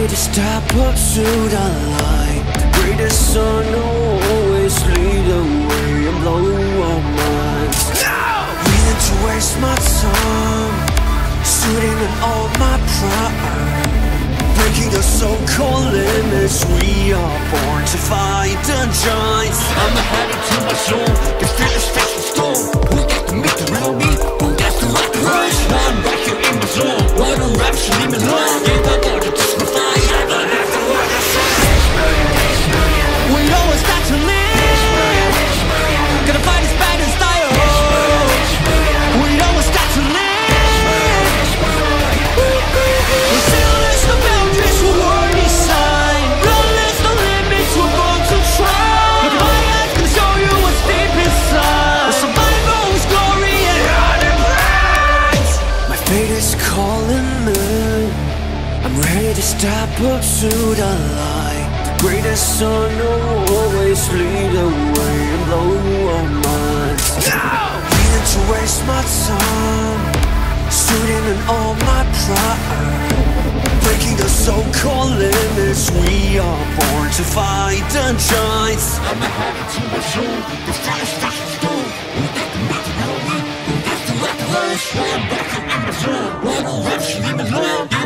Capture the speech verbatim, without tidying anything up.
ready to step up to the light. Greatest sun always lead the way and blow our minds. No! Reason to waste my time, shooting in all my pride, breaking the so-called limits. We are born to fight the giants. I'm headed to my soul, can feel this face in stone. Who got to meet the real me? Who got to rock the rush? I'm back here in my zone. Why don't raps leave me alone? Give the door to touch my fire. I don't have to work outside. We always got to live, gonna fight this bad in style. We always got to live. We still list the boundaries, we're worthy sign. Don't list the limits, we're born to try. Look at my eyes, can show you what's deep inside. Survival is glory and honor prize. My fate is calling me, I'm ready to step up to the light. Greatest sun will always lead the way and blow our minds. No! Reason to waste my time, shooting in all my pride, breaking the so-called limits. We are born to fight the giants. I'm headed to my soul, the fire's stuck in stone. Who got to meet the real me? Who got to rock the rush? I'm back here in my zone. Why don't raps leave me alone?